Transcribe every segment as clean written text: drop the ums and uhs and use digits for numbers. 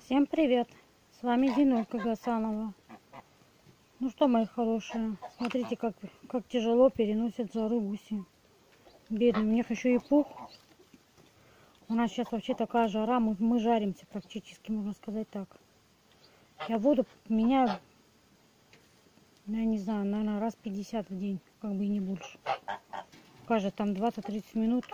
Всем привет! С вами Динулька Гасанова. Ну что, мои хорошие, смотрите, как тяжело переносят жару гуси. Бедные, у них еще и пух. У нас сейчас вообще такая жара, мы жаримся практически, можно сказать так. Я воду меняю, я не знаю, наверное, раз 50 в день, как бы и не больше. Каждые там 20-30 минут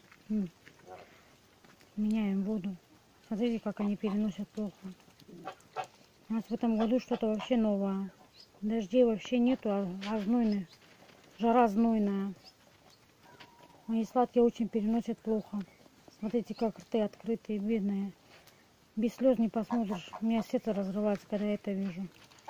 меняем воду. Смотрите, как они переносят плохо. У нас в этом году что-то вообще новое. Дождей вообще нету, а знойная. Жара знойная. Мои сладкие очень переносят плохо. Смотрите, как рты открытые, бедные. Без слез не посмотришь. У меня сердце разрывается, когда я это вижу.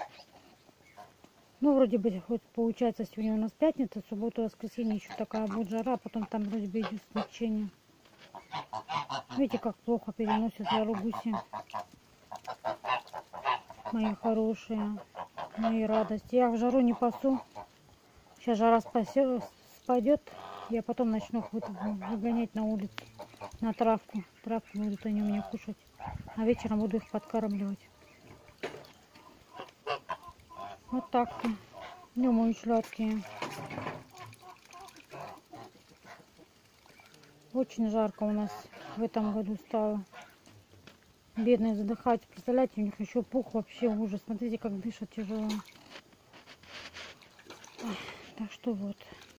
Ну, вроде бы, хоть получается, сегодня у нас пятница, суббота, воскресенье еще такая будет жара, а потом там вроде бы идет смягчение. Видите, как плохо переносят жару гуси. Мои хорошие, мои радости. Я в жару не пасу. Сейчас жара спадет, я потом начну выгонять на улицу, на травку. Травку будут они у меня кушать, а вечером буду их подкармливать. Вот так-то. Ну, мои сладкие. Очень жарко у нас в этом году стало. Бедные задыхаются. Представляете, у них еще пух, вообще ужас. Смотрите, как дышат тяжело. Так что вот.